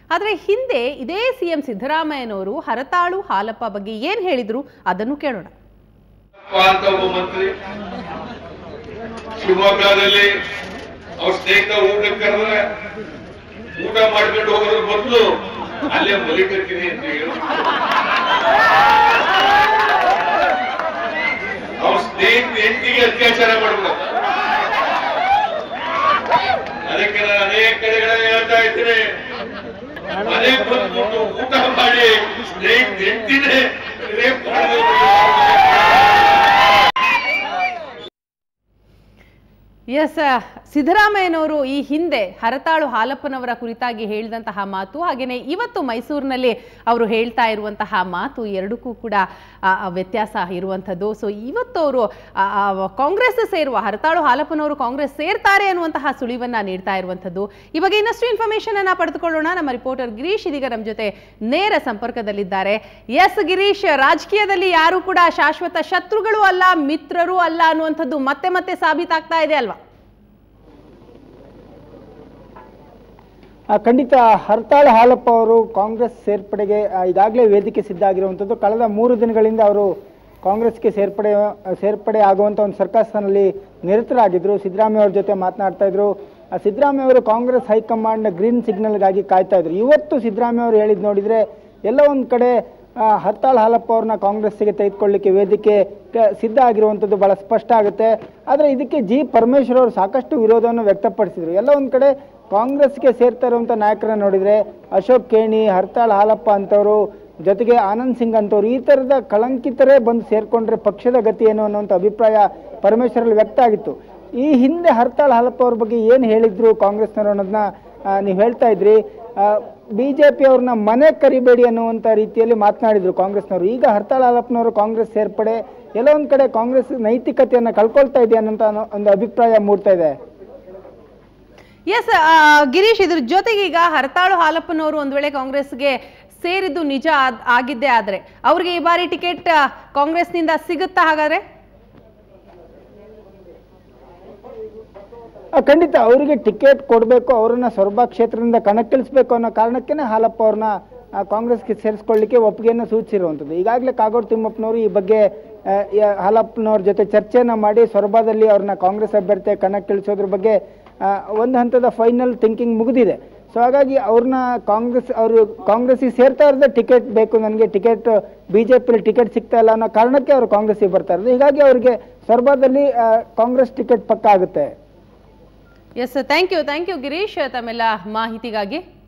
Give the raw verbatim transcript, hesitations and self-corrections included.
ಆದರೆ ಹಿಂದೆ ಇದೇ ಸಿಎಂ ಸಿದ್ದರಾಮಯ್ಯನವರು ಹರತಾಳು ಹಾಲಪ್ಪ ಬಗ್ಗೆ ಏನು ಹೇಳಿದ್ರು ಅದನ್ನು ಕೇಳೋಣ. ಮಂತ್ರಿ ಶಿವಮೊಗ್ಗದಲ್ಲಿ ಅವ್ರ ಸ್ನೇಹಿತ ಊಟಕ್ಕೆ ಕರೆದ್ರೆ ಊಟ ಮಾಡ್ಕೊಂಡು ಹೋಗೋದ್ರ ಬದಲು ಅಲ್ಲೇ ಮಲಿಕರ್ತೀನಿ ಅಂತ ಹೇಳಿ ಅವ್ರ ಸ್ನೇಹಿತ ಹೆಂಡತಿಗೆ ಅತ್ಯಾಚಾರ ಮಾಡ್ಬಿಡ. ಅದಕ್ಕೆ ನಾನು ಅನೇಕ ಕಡೆಗಳಲ್ಲಿ ಹೇಳ್ತಾ ಇದ್ದೀನಿ, ಮನೆಗೆ ಬಂದ್ಬಿಟ್ಟು ಊಟ ಮಾಡಿ ಸ್ನೇಹಿತ ಹೆಂಡತಿನೇ ರೇಪ್ ಮಾಡಿದ್ರು. ಎಸ್, ಸಿದ್ದರಾಮಯ್ಯನವರು ಈ ಹಿಂದೆ ಹರತಾಳು ಹಾಲಪ್ಪನವರ ಕುರಿತಾಗಿ ಹೇಳಿದಂತಹ ಮಾತು ಹಾಗೆಯೇ ಇವತ್ತು ಮೈಸೂರಿನಲ್ಲಿ ಅವರು ಹೇಳ್ತಾ ಇರುವಂತಹ ಮಾತು ಎರಡಕ್ಕೂ ಕೂಡ ವ್ಯತ್ಯಾಸ ಇರುವಂಥದ್ದು. ಸೊ ಇವತ್ತು ಅವರು ಕಾಂಗ್ರೆಸ್ ಸೇರುವ ಹರತಾಳು ಹಾಲಪ್ಪನವರು ಕಾಂಗ್ರೆಸ್ ಸೇರ್ತಾರೆ ಅನ್ನುವಂತಹ ಸುಳಿವನ್ನ ನೀಡ್ತಾ ಇರುವಂಥದ್ದು. ಈ ಬಗ್ಗೆ ಇನ್ನಷ್ಟು ಇನ್ಫಾರ್ಮೇಶನ್ ಅನ್ನ ಪಡೆದುಕೊಳ್ಳೋಣ. ನಮ್ಮ ರಿಪೋರ್ಟರ್ ಗಿರೀಶ್ ಇದೀಗ ನಮ್ಮ ಜೊತೆ ನೇರ ಸಂಪರ್ಕದಲ್ಲಿದ್ದಾರೆ. ಎಸ್ ಗಿರೀಶ್, ರಾಜಕೀಯದಲ್ಲಿ ಯಾರು ಕೂಡ ಶಾಶ್ವತ ಶತ್ರುಗಳು ಅಲ್ಲ, ಮಿತ್ರರು ಅಲ್ಲ ಅನ್ನುವಂಥದ್ದು ಮತ್ತೆ ಮತ್ತೆ ಸಾಬೀತಾಗ್ತಾ ಇದೆ ಅಲ್ವಾ? ಖಂಡಿತ. ಹರತಾಳು ಹಾಲಪ್ಪ ಅವರು ಕಾಂಗ್ರೆಸ್ ಸೇರ್ಪಡೆಗೆ ಈಗಾಗಲೇ ವೇದಿಕೆ ಸಿದ್ಧ ಆಗಿರುವಂಥದ್ದು. ಕಳೆದ ಮೂರು ದಿನಗಳಿಂದ ಅವರು ಕಾಂಗ್ರೆಸ್ಗೆ ಸೇರ್ಪಡೆ ಸೇರ್ಪಡೆ ಆಗುವಂಥ ಒಂದು ಸರ್ಕಸ್ನಲ್ಲಿ ನಿರತರಾಗಿದ್ದರು. ಸಿದ್ದರಾಮಯ್ಯ ಅವ್ರ ಜೊತೆ ಮಾತನಾಡ್ತಾ ಇದ್ರು. ಸಿದ್ದರಾಮಯ್ಯ ಅವರು ಕಾಂಗ್ರೆಸ್ ಹೈಕಮಾಂಡ್ ಗ್ರೀನ್ ಸಿಗ್ನಲ್ಗಾಗಿ ಕಾಯ್ತಾ ಇದ್ರು. ಇವತ್ತು ಸಿದ್ದರಾಮಯ್ಯ ಅವರು ಹೇಳಿದ್ ನೋಡಿದರೆ ಎಲ್ಲ ಒಂದು ಕಡೆ ಹರತಾಳು ಹಾಲಪ್ಪ ಅವ್ರನ್ನ ಕಾಂಗ್ರೆಸ್ಸಿಗೆ ತೆಗೆದುಕೊಳ್ಳಿಕ್ಕೆ ವೇದಿಕೆ ಸಿದ್ಧ ಆಗಿರುವಂಥದ್ದು ಬಹಳ ಸ್ಪಷ್ಟ ಆಗುತ್ತೆ. ಆದರೆ ಇದಕ್ಕೆ ಜಿ ಪರಮೇಶ್ವರ್ ಅವರು ಸಾಕಷ್ಟು ವಿರೋಧವನ್ನು ವ್ಯಕ್ತಪಡಿಸಿದರು. ಎಲ್ಲ ಒಂದು ಕಡೆ ಕಾಂಗ್ರೆಸ್ಗೆ ಸೇರ್ತಾ ಇರುವಂಥ ನಾಯಕರನ್ನ ನೋಡಿದರೆ ಅಶೋಕ್ ಖೇಣಿ, ಹರತಾಳು ಹಾಲಪ್ಪ ಅಂತವರು, ಜೊತೆಗೆ ಆನಂದ್ ಸಿಂಗ್ ಅಂತವ್ರು, ಈ ಥರದ ಕಳಂಕಿತರೇ ಬಂದು ಸೇರ್ಕೊಂಡ್ರೆ ಪಕ್ಷದ ಗತಿ ಏನು ಅನ್ನೋಂಥ ಅಭಿಪ್ರಾಯ ಪರಮೇಶ್ವರಲ್ಲಿ ವ್ಯಕ್ತ ಆಗಿತ್ತು. ಈ ಹಿಂದೆ ಹರತಾಳು ಹಾಲಪ್ಪ ಅವ್ರ ಬಗ್ಗೆ ಏನು ಹೇಳಿದ್ರು ಕಾಂಗ್ರೆಸ್ನವರು ಅನ್ನೋದನ್ನ ನೀವು ಹೇಳ್ತಾ ಇದ್ರಿ. ಬಿ ಜೆ ಪಿ ಅವ್ರನ್ನ ಮನೆ ಕರಿಬೇಡಿ ಅನ್ನುವಂಥ ರೀತಿಯಲ್ಲಿ ಮಾತನಾಡಿದ್ರು ಕಾಂಗ್ರೆಸ್ನವರು. ಈಗ ಹರತಾಳು ಹಾಲಪ್ಪನವರು ಕಾಂಗ್ರೆಸ್ ಸೇರ್ಪಡೆ ಎಲ್ಲ ಒಂದು ಕಡೆ ಕಾಂಗ್ರೆಸ್ ನೈತಿಕತೆಯನ್ನು ಕಳ್ಕೊಳ್ತಾ ಇದೆ ಅನ್ನೋಂಥ ಒಂದು ಅಭಿಪ್ರಾಯ ಮೂಡ್ತಾ ಇದೆ. ಎಸ್ ಗಿರೀಶ್, ಇದ್ರ ಜೊತೆಗೆ ಈಗ ಹರತಾಳು ಹಾಲಪ್ಪನವರು ಒಂದ್ ವೇಳೆ ಕಾಂಗ್ರೆಸ್ಗೆ ಸೇರಿದ್ದು ನಿಜ ಆಗಿದ್ದೇ ಆದ್ರೆ ಅವ್ರಿಗೆ ಈ ಬಾರಿ ಟಿಕೆಟ್ ಕಾಂಗ್ರೆಸ್ನಿಂದ ಸಿಗುತ್ತಾ? ಹಾಗಾದ್ರೆ ಖಂಡಿತ ಅವರಿಗೆ ಟಿಕೆಟ್ ಕೊಡಬೇಕು, ಅವರನ್ನ ಸೊರಬ ಕ್ಷೇತ್ರದಿಂದ ಕಣಕ್ಕಿಳಿಸಬೇಕು ಅನ್ನೋ ಕಾರಣಕ್ಕೇ ಹಾಲಪ್ಪ ಅವ್ರನ್ನ ಕಾಂಗ್ರೆಸ್ಗೆ ಸೇರಿಸ್ಕೊಳ್ಳಿಕ್ಕೆ ಒಪ್ಪಿಗೆಯನ್ನು ಸೂಚಿಸಿರುವಂಥದ್ದು. ಈಗಾಗಲೇ ಕಾಗೋಡು ತಿಮ್ಮಪ್ಪನವರು ಈ ಬಗ್ಗೆ ಹಾಲಪ್ಪನವ್ರ ಜೊತೆ ಚರ್ಚೆನ ಮಾಡಿ ಸೊರಬದಲ್ಲಿ ಅವ್ರನ್ನ ಕಾಂಗ್ರೆಸ್ ಅಭ್ಯರ್ಥಿ ಕಣಕ್ಕಿಳಿಸೋದ್ರ ಬಗ್ಗೆ ಒಂದು ಹಂತದ ಫೈನಲ್ ಥಿಂಕಿಂಗ್ ಮುಗಿದಿದೆ. ಸೊ ಹಾಗಾಗಿ ಅವ್ರನ್ನ ಕಾಂಗ್ರೆಸ್ ಅವರು ಕಾಂಗ್ರೆಸ್ಸಿಗೆ ಸೇರ್ತಾ ಇರೋದೇ ಟಿಕೆಟ್ ಬೇಕು, ನನಗೆ ಟಿಕೆಟ್ ಬಿ ಜೆ ಪಿಲಿ ಟಿಕೆಟ್ ಸಿಗ್ತಾ ಇಲ್ಲ ಅನ್ನೋ ಕಾರಣಕ್ಕೆ ಅವರು ಕಾಂಗ್ರೆಸ್ಸಿಗೆ ಬರ್ತಾ ಇರೋದು. ಹೀಗಾಗಿ ಅವರಿಗೆ ಸೊರಬದಲ್ಲಿ ಕಾಂಗ್ರೆಸ್ ಟಿಕೆಟ್ ಪಕ್ಕ ಆಗುತ್ತೆ. Yes, thank you thank you Girish ತಮ್ಮೆಲ್ಲ ಮಾಹಿತಿಗಾಗಿ.